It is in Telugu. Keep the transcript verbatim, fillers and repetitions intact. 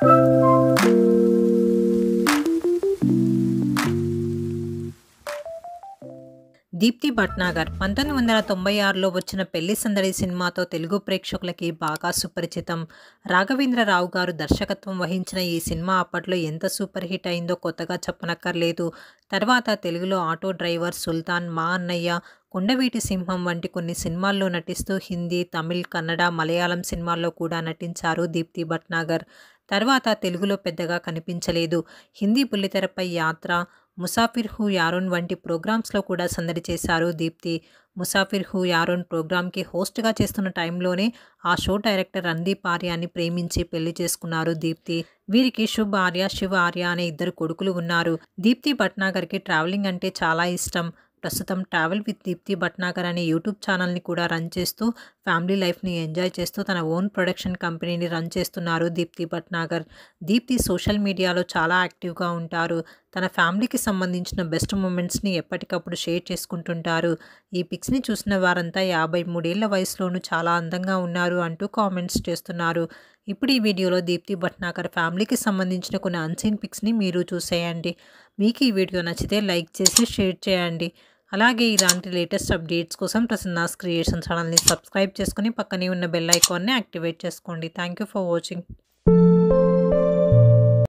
దీప్తి భట్నాగర్ పంతొమ్మిది వందల తొంభై ఆరులో వచ్చిన పెళ్లి సందడి సినిమాతో తెలుగు ప్రేక్షకులకి బాగా సుపరిచితం. రాఘవేంద్రరావు గారు దర్శకత్వం వహించిన ఈ సినిమా అప్పట్లో ఎంత సూపర్ హిట్ అయిందో కొత్తగా చెప్పనక్కర్లేదు. తర్వాత తెలుగులో ఆటో డ్రైవర్, సుల్తాన్, మా అన్నయ్య, కొండవీటి సింహం వంటి కొన్ని సినిమాల్లో నటిస్తూ హిందీ, తమిళ్, కన్నడ, మలయాళం సినిమాల్లో కూడా నటించారు దీప్తి భట్నాగర్. తర్వాత తెలుగులో పెద్దగా కనిపించలేదు. హిందీ బుల్లితెరపై యాత్ర, ముసాఫిర్ హూ యారోన్ వంటి ప్రోగ్రామ్స్లో కూడా సందడి చేశారు దీప్తి. ముసాఫిర్ హూ యారోన్ ప్రోగ్రామ్కి హోస్ట్గా చేస్తున్న టైంలోనే ఆ షో డైరెక్టర్ రణదీప్ ఆర్యాని ప్రేమించి పెళ్లి చేసుకున్నారు దీప్తి. వీరికి శుభ్ ఆర్య, శివ్ ఆర్య అనే ఇద్దరు కొడుకులు ఉన్నారు. దీప్తి భట్నాగర్కి ట్రావెలింగ్ అంటే చాలా ఇష్టం. ప్రస్తుతం ట్రావెల్ విత్ దీప్తి భట్నాగర్ అనే యూట్యూబ్ ఛానల్ని కూడా రన్ చేస్తూ ఫ్యామిలీ లైఫ్ని ఎంజాయ్ చేస్తూ తన ఓన్ ప్రొడక్షన్ కంపెనీని రన్ చేస్తున్నారు దీప్తి భట్నాగర్. దీప్తి సోషల్ మీడియాలో చాలా యాక్టివ్గా ఉంటారు. తన ఫ్యామిలీకి సంబంధించిన బెస్ట్ మూమెంట్స్ని ఎప్పటికప్పుడు షేర్ చేసుకుంటుంటారు. ఈ పిక్స్ని చూసిన వారంతా యాభై మూడేళ్ల వయసులోనూ చాలా అందంగా ఉన్నారు అంటూ కామెంట్స్ చేస్తున్నారు. ఇప్పుడు ఈ వీడియోలో దీప్తి భట్నాగర్ ఫ్యామిలీకి సంబంధించిన కొన్ని అన్సీన్ పిక్స్ని మీరు చూసేయండి. మీకు ఈ వీడియో నచ్చితే లైక్ చేసి షేర్ చేయండి. అలాగే ఇలాంటి లేటెస్ట్ అప్డేట్స్ కోసం ప్రసన్నాస్ క్రియేషన్ ఛానల్ని సబ్స్క్రైబ్ చేసుకుని పక్కనే ఉన్న బెల్ ఐకాన్ని యాక్టివేట్ చేసుకోండి. Thank you for watching.